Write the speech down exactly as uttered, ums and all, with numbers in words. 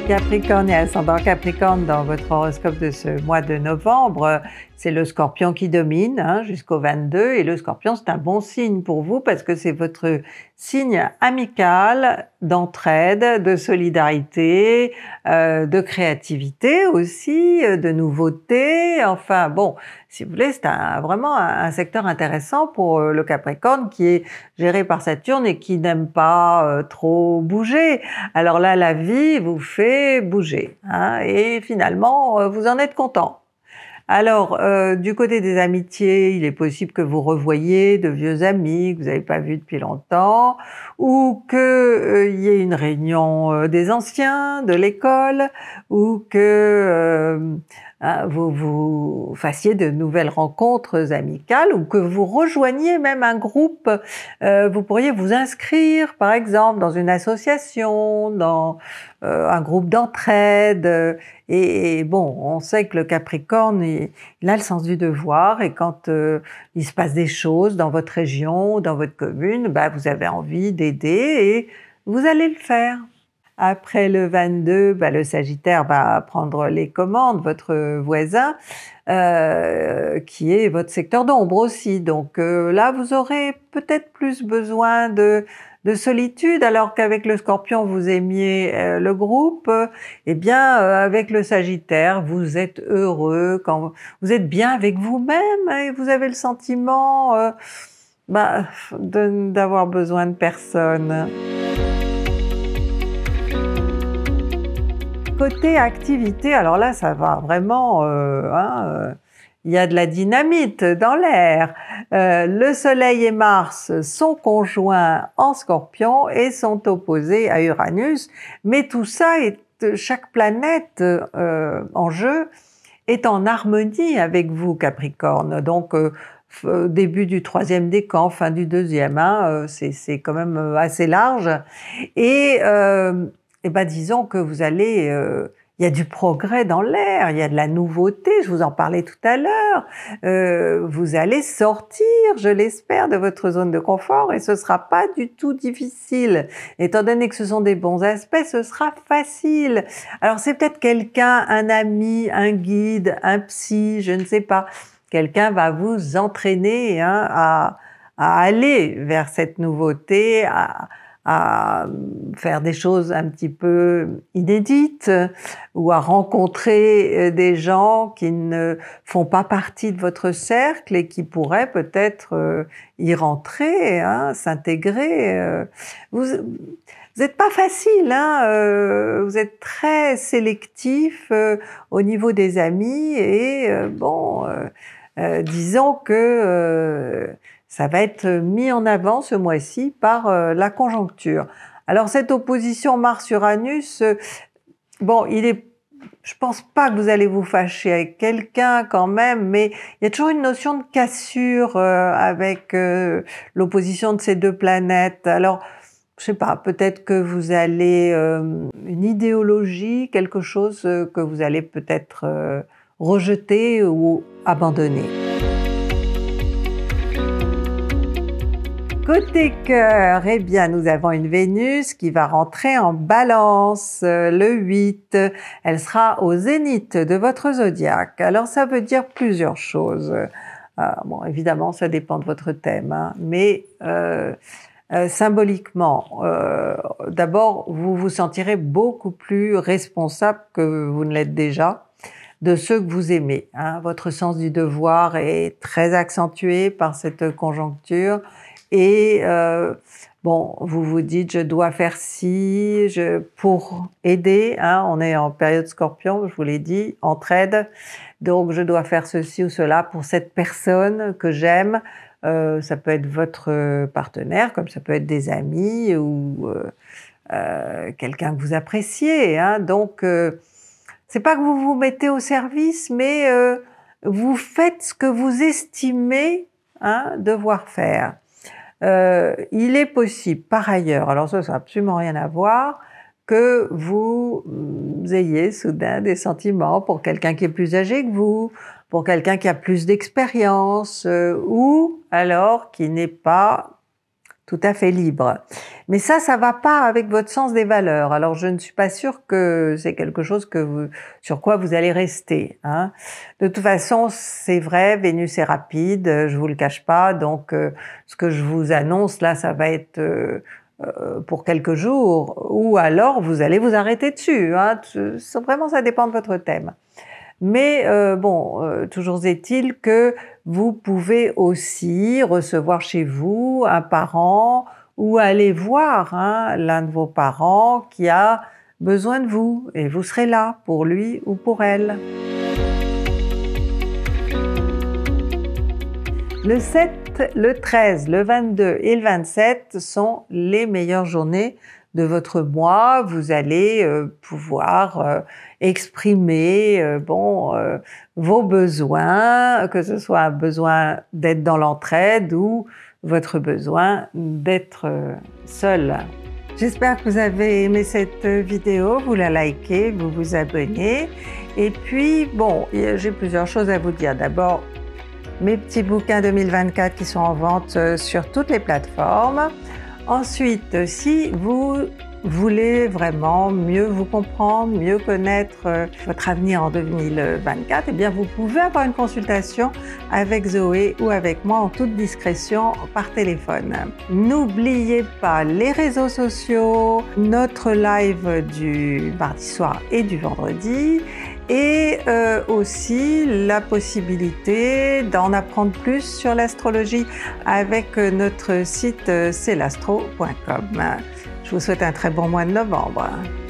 Capricorne et ascendant Capricorne, dans votre horoscope de ce mois de novembre, c'est le Scorpion qui domine hein, jusqu'au vingt-deux, et le Scorpion c'est un bon signe pour vous parce que c'est votre signe amical, d'entraide, de solidarité, euh, de créativité aussi, de nouveauté, enfin bon, si vous voulez, c'est un, vraiment un, un secteur intéressant pour le Capricorne qui est géré par Saturne et qui n'aime pas euh, trop bouger. Alors là, la vie vous fait bouger hein, et finalement, euh, vous en êtes content. Alors, euh, du côté des amitiés, il est possible que vous revoyiez de vieux amis que vous n'avez pas vus depuis longtemps, ou qu'il euh, y ait une réunion euh, des anciens de l'école, ou que euh, hein, vous, vous fassiez de nouvelles rencontres amicales, ou que vous rejoigniez même un groupe. Euh, vous pourriez vous inscrire, par exemple, dans une association, dans euh, un groupe d'entraide. Et, et bon, on sait que le Capricorne, il, il a le sens du devoir, et quand euh, il se passe des choses dans votre région, dans votre commune, bah, vous avez envie d'aider et vous allez le faire. Après le vingt-deux, bah, le Sagittaire va prendre les commandes, votre voisin, euh, qui est votre secteur d'ombre aussi. Donc euh, là, vous aurez peut-être plus besoin de de solitude, alors qu'avec le Scorpion vous aimiez euh, le groupe, euh, eh bien euh, avec le Sagittaire vous êtes heureux, quand vous êtes bien avec vous-même et vous avez le sentiment euh, bah, d'avoir besoin de personne. Côté activité, alors là ça va vraiment, euh, hein, euh, il y a de la dynamite dans l'air. Euh, le Soleil et Mars sont conjoints en Scorpion et sont opposés à Uranus, mais tout ça est, chaque planète euh, en jeu est en harmonie avec vous Capricorne. Donc euh, début du troisième décan, fin du deuxième, hein, c'est quand même assez large. Et, euh, et ben disons que vous allez euh, il y a du progrès dans l'air, il y a de la nouveauté, je vous en parlais tout à l'heure. Euh, vous allez sortir, je l'espère, de votre zone de confort et ce sera pas du tout difficile. Étant donné que ce sont des bons aspects, ce sera facile. Alors c'est peut-être quelqu'un, un ami, un guide, un psy, je ne sais pas. Quelqu'un va vous entraîner hein, à, à aller vers cette nouveauté, à à faire des choses un petit peu inédites ou à rencontrer des gens qui ne font pas partie de votre cercle et qui pourraient peut-être y rentrer, hein, s'intégrer. Vous vous n'êtes pas facile, hein, euh, vous êtes très sélectif euh, au niveau des amis et euh, bon, euh, euh, disons que euh, ça va être mis en avant ce mois-ci par euh, la conjoncture. Alors cette opposition Mars-Uranus, euh, bon, il est, je pense pas que vous allez vous fâcher avec quelqu'un quand même, mais il y a toujours une notion de cassure euh, avec euh, l'opposition de ces deux planètes. Alors, je sais pas, peut-être que vous allez euh, une idéologie, quelque chose euh, que vous allez peut-être euh, rejeter ou abandonner. Côté cœur, eh bien, nous avons une Vénus qui va rentrer en Balance euh, le huit. Elle sera au zénith de votre zodiaque. Alors, ça veut dire plusieurs choses. Euh, bon, évidemment, ça dépend de votre thème, hein, mais euh, euh, symboliquement, euh, d'abord, vous vous sentirez beaucoup plus responsable que vous ne l'êtes déjà de ceux que vous aimez. Hein. Votre sens du devoir est très accentué par cette conjoncture. Et euh, bon, vous vous dites je dois faire ci, je pour aider. Hein, on est en période Scorpion, je vous l'ai dit, entraide. Donc je dois faire ceci ou cela pour cette personne que j'aime. Euh, ça peut être votre partenaire, comme ça peut être des amis ou euh, euh, quelqu'un que vous appréciez. Hein. Donc euh, c'est pas que vous vous mettez au service, mais euh, vous faites ce que vous estimez hein, devoir faire. Euh, il est possible, par ailleurs, alors ça, ça n'a absolument rien à voir, que vous ayez soudain des sentiments pour quelqu'un qui est plus âgé que vous, pour quelqu'un qui a plus d'expérience, euh, ou alors qui n'est pas tout à fait libre. Mais ça, ça va pas avec votre sens des valeurs. Alors, je ne suis pas sûre que c'est quelque chose que vous, sur quoi vous allez rester, hein. De toute façon, c'est vrai, Vénus est rapide, je vous le cache pas, donc euh, ce que je vous annonce là, ça va être euh, euh, pour quelques jours, ou alors vous allez vous arrêter dessus, hein. C'est, vraiment, ça dépend de votre thème. Mais euh, bon, euh, toujours est-il que vous pouvez aussi recevoir chez vous un parent ou aller voir hein, l'un de vos parents qui a besoin de vous et vous serez là pour lui ou pour elle. Le sept, le treize, le vingt-deux et le vingt-sept sont les meilleures journées de votre mois. Vous allez euh, pouvoir euh, exprimer euh, bon, euh, vos besoins, que ce soit un besoin d'être dans l'entraide ou votre besoin d'être euh, seul. J'espère que vous avez aimé cette vidéo, vous la likez, vous vous abonnez. Et puis, bon, j'ai plusieurs choses à vous dire. D'abord, mes petits bouquins deux mille vingt-quatre qui sont en vente sur toutes les plateformes. Ensuite, si vous voulez vraiment mieux vous comprendre, mieux connaître votre avenir en deux mille vingt-quatre, eh bien vous pouvez avoir une consultation avec Zoé ou avec moi en toute discrétion par téléphone. N'oubliez pas les réseaux sociaux, notre live du mardi soir et du vendredi, et euh, aussi la possibilité d'en apprendre plus sur l'astrologie avec notre site c'est l'astro point com. Je vous souhaite un très bon mois de novembre.